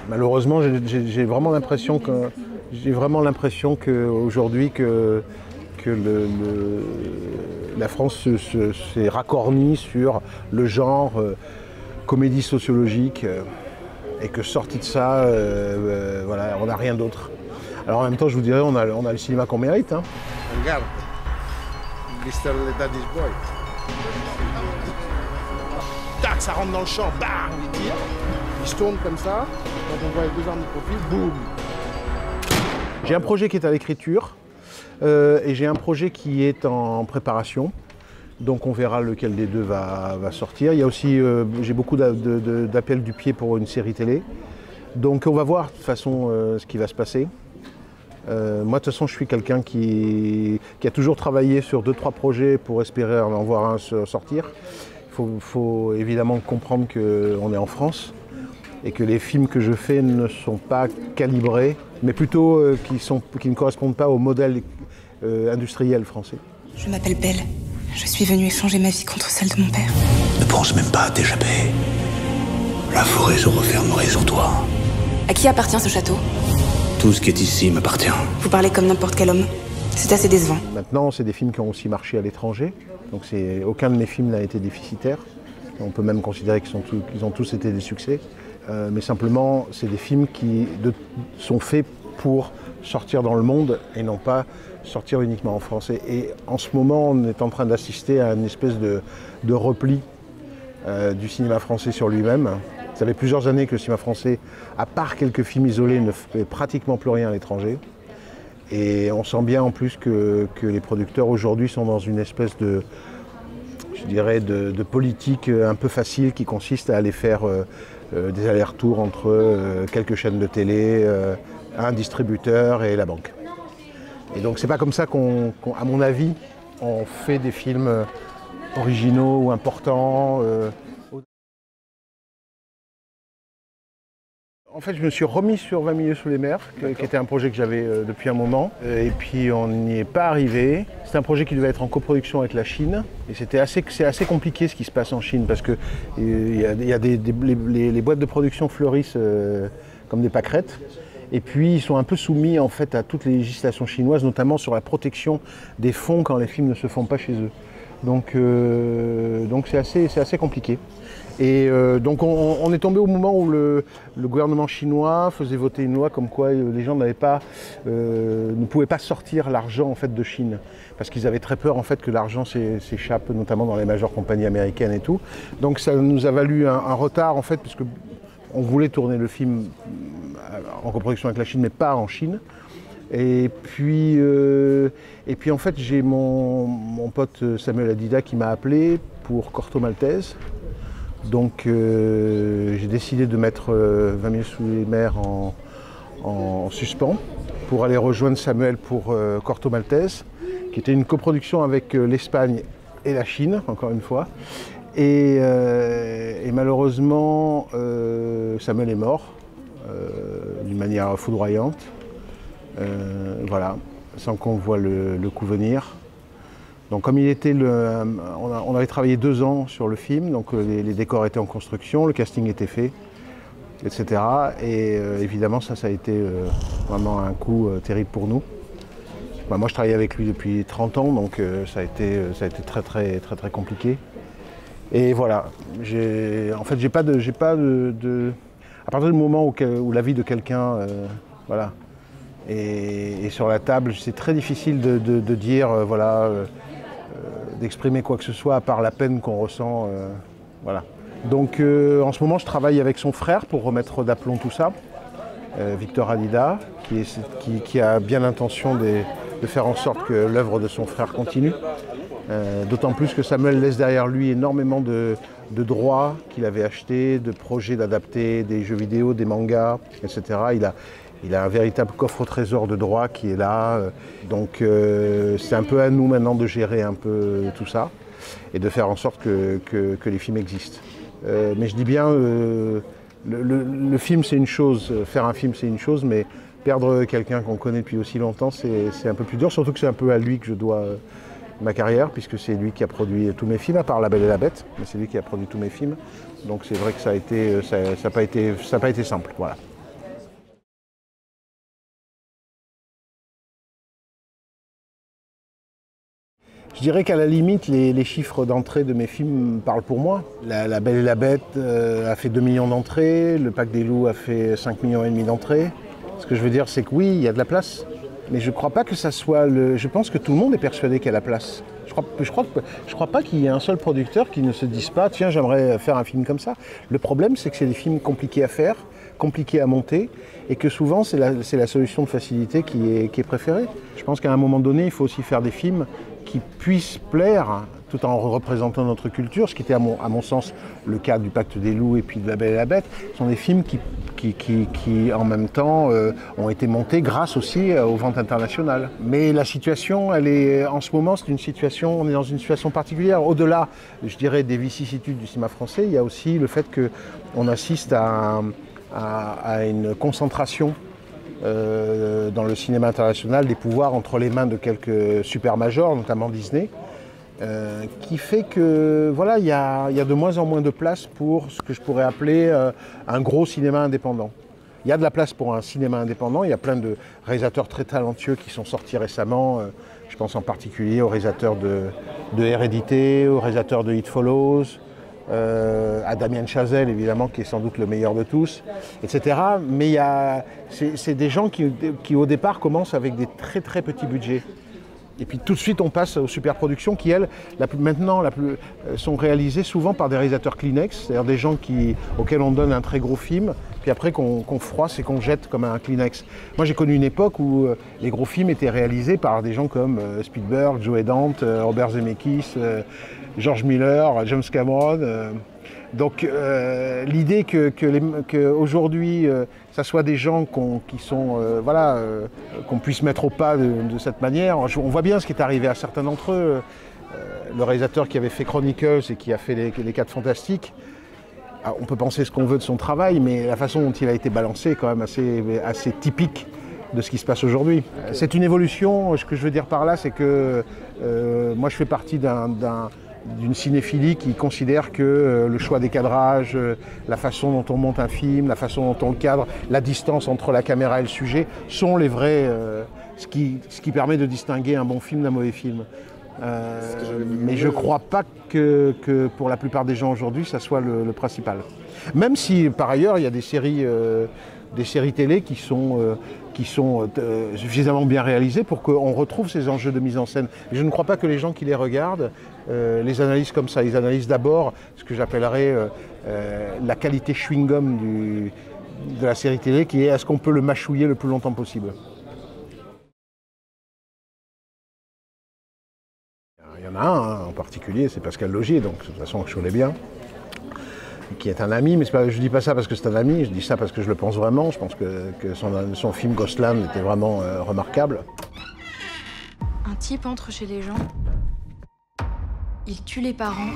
Malheureusement, j'ai vraiment l'impression qu'aujourd'hui la France s'est racornie sur le genre comédie sociologique et que sorti de ça, voilà, on n'a rien d'autre. Alors en même temps, je vous dirais, on a le cinéma qu'on mérite. Hein. Regarde, Mr. Daddy's Boy. Tac, ça rentre dans le champ, bang, il tire. Il se tourne comme ça, quand on voit les deux armes de profil, boum. J'ai un projet qui est à l'écriture et j'ai un projet qui est en préparation. Donc on verra lequel des deux va sortir. Il y a aussi, j'ai beaucoup d'appels du pied pour une série télé. Donc on va voir de toute façon ce qui va se passer. Moi de toute façon je suis quelqu'un qui a toujours travaillé sur 2-3 projets pour espérer en voir un sortir. Il faut évidemment comprendre qu'on est en France et que les films que je fais ne sont pas calibrés, mais plutôt qui ne correspondent pas au modèle industriel français. Je m'appelle Belle. Je suis venue échanger ma vie contre celle de mon père. Ne pense même pas à t'échapper. La forêt se refermerait sur toi. À qui appartient ce château? Tout ce qui est ici m'appartient. Vous parlez comme n'importe quel homme. C'est assez décevant. Maintenant, c'est des films qui ont aussi marché à l'étranger. Donc aucun de mes films n'a été déficitaire. On peut même considérer qu'ils ont tous été des succès. Mais simplement, c'est des films qui sont faits pour sortir dans le monde et non pas sortir uniquement en français. Et en ce moment, on est en train d'assister à une espèce de repli du cinéma français sur lui-même. Ça fait plusieurs années que le cinéma français, à part quelques films isolés, ne fait pratiquement plus rien à l'étranger. Et on sent bien en plus que les producteurs aujourd'hui sont dans une espèce de, je dirais, de politique un peu facile qui consiste à aller faire des allers-retours entre quelques chaînes de télé, un distributeur et la banque. Et donc c'est pas comme ça à mon avis, on fait des films originaux ou importants. En fait, je me suis remis sur 20 milieux sous les mers, qui était un projet que j'avais depuis un moment. Et puis, on n'y est pas arrivé. C'est un projet qui devait être en coproduction avec la Chine. Et c'est assez compliqué ce qui se passe en Chine, parce que les boîtes de production fleurissent comme des pâquerettes. Et puis, ils sont un peu soumis en fait à toutes les législations chinoises, notamment sur la protection des fonds quand les films ne se font pas chez eux. Donc c'est assez compliqué. Et donc on est tombé au moment où le gouvernement chinois faisait voter une loi comme quoi les gens ne pouvaient pas sortir l'argent en fait de Chine, parce qu'ils avaient très peur en fait que l'argent s'échappe, notamment dans les majeures compagnies américaines et tout. Donc ça nous a valu un retard en fait, puisque on voulait tourner le film en coproduction avec la Chine, mais pas en Chine. Et puis en fait, j'ai mon pote Samuel Adida qui m'a appelé pour Corto Maltese. Donc j'ai décidé de mettre 20 milieux sous les mers en suspens pour aller rejoindre Samuel pour Corto Maltese, qui était une coproduction avec l'Espagne et la Chine, encore une fois. Et malheureusement, Samuel est mort d'une manière foudroyante. Voilà, sans qu'on voit le coup venir. Donc comme il était on avait travaillé 2 ans sur le film, donc les décors étaient en construction, le casting était fait, etc. Et évidemment ça a été vraiment un coup terrible pour nous. Moi je travaillais avec lui depuis 30 ans, donc ça a été très compliqué. Et voilà, en fait j'ai pas de à partir du moment où la vie de quelqu'un voilà, et sur la table, c'est très difficile de dire voilà, d'exprimer quoi que ce soit à part la peine qu'on ressent. Voilà. Donc en ce moment je travaille avec son frère pour remettre d'aplomb tout ça, Victor Adida, qui a bien l'intention de faire en sorte que l'œuvre de son frère continue. D'autant plus que Samuel laisse derrière lui énormément de droits qu'il avait achetés, de projets d'adapter des jeux vidéo, des mangas, etc. Il a un véritable coffre au trésor de droits qui est là. Donc c'est un peu à nous maintenant de gérer un peu tout ça et de faire en sorte que les films existent. Mais je dis bien, le film c'est une chose, faire un film c'est une chose, mais perdre quelqu'un qu'on connaît depuis aussi longtemps c'est un peu plus dur, surtout que c'est un peu à lui que je dois ma carrière, puisque c'est lui qui a produit tous mes films, à part La Belle et la Bête, mais c'est lui qui a produit tous mes films. Donc c'est vrai que ça n'a pas été simple, voilà. Je dirais qu'à la limite, les chiffres d'entrée de mes films parlent pour moi. La Belle et la Bête a fait 2 millions d'entrées, Le Pacte des loups a fait 5,5 millions d'entrées. Ce que je veux dire, c'est que oui, il y a de la place. Mais je ne crois pas que ça soit le... Je pense que tout le monde est persuadé qu'il y a la place. Je crois pas qu'il y ait un seul producteur qui ne se dise pas « Tiens, j'aimerais faire un film comme ça ». Le problème, c'est que c'est des films compliqués à faire, compliqués à monter, et que souvent, c'est la solution de facilité qui est préférée. Je pense qu'à un moment donné, il faut aussi faire des films qui puissent plaire tout en représentant notre culture, ce qui était à mon sens le cas du Pacte des loups et puis de La Belle et la Bête. Ce sont des films qui en même temps ont été montés grâce aussi aux ventes internationales. Mais la situation, elle est en ce moment, on est dans une situation particulière. Au-delà, je dirais, des vicissitudes du cinéma français, il y a aussi le fait qu'on assiste à une concentration dans le cinéma international des pouvoirs entre les mains de quelques super majors, notamment Disney, qui fait que voilà, il y a de moins en moins de place pour ce que je pourrais appeler un gros cinéma indépendant. Il y a de la place pour un cinéma indépendant, il y a plein de réalisateurs très talentueux qui sont sortis récemment, je pense en particulier aux réalisateurs de Hérédité, aux réalisateurs de It Follows, à Damien Chazelle évidemment qui est sans doute le meilleur de tous, etc. Mais c'est des gens qui au départ commencent avec des très très petits budgets. Et puis tout de suite on passe aux superproductions qui elles, maintenant sont réalisées souvent par des réalisateurs Kleenex, c'est-à-dire des gens auxquels on donne un très gros film, puis après qu'on froisse et qu'on jette comme un Kleenex. Moi j'ai connu une époque où les gros films étaient réalisés par des gens comme Spielberg, Joe Dante, Robert Zemeckis, George Miller, James Cameron. Donc l'idée qu'aujourd'hui ça soit des gens qu'on puisse mettre au pas de cette manière. On voit bien ce qui est arrivé à certains d'entre eux. Le réalisateur qui avait fait Chronicles et qui a fait les 4 Fantastiques, on peut penser ce qu'on veut de son travail, mais la façon dont il a été balancé est quand même assez typique de ce qui se passe aujourd'hui. C'est une évolution. Ce que je veux dire par là, c'est que moi je fais partie d'une cinéphilie qui considère que le choix des cadrages, la façon dont on monte un film, la façon dont on le cadre, la distance entre la caméra et le sujet sont les vrais, ce qui permet de distinguer un bon film d'un mauvais film. Mais je ne crois pas que pour la plupart des gens aujourd'hui, ça soit le principal. Même si par ailleurs, il y a des séries télé qui sont suffisamment bien réalisées pour qu'on retrouve ces enjeux de mise en scène. Et je ne crois pas que les gens qui les regardent les analysent comme ça. Ils analysent d'abord ce que j'appellerais la qualité chewing-gum de la série télé, qui est est-ce qu'on peut le mâchouiller le plus longtemps possible. Il y en a un en particulier, c'est Pascal Laugier, donc de toute façon je connais bien, qui est un ami, mais je ne dis pas ça parce que c'est un ami, je dis ça parce que je le pense vraiment. Je pense que son film Ghostland était vraiment remarquable. Un type entre chez les gens, il tue les parents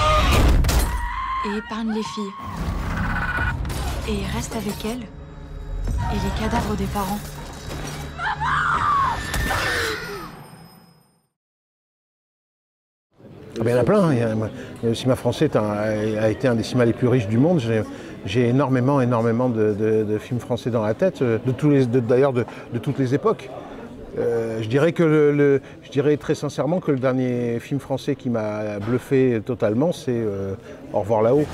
et épargne les filles. Et il reste avec elles et les cadavres des parents. Il y en a plein. Le cinéma français a été un des cinémas les plus riches du monde. J'ai énormément de films français dans la tête, d'ailleurs de toutes les époques. Je dirais très sincèrement que le dernier film français qui m'a bluffé totalement, c'est Au revoir là-haut.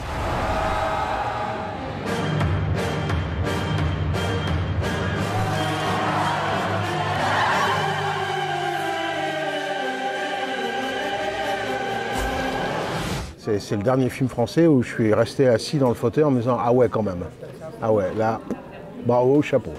C'est le dernier film français où je suis resté assis dans le fauteuil en me disant « Ah ouais, quand même. Ah ouais, là, bravo, chapeau ».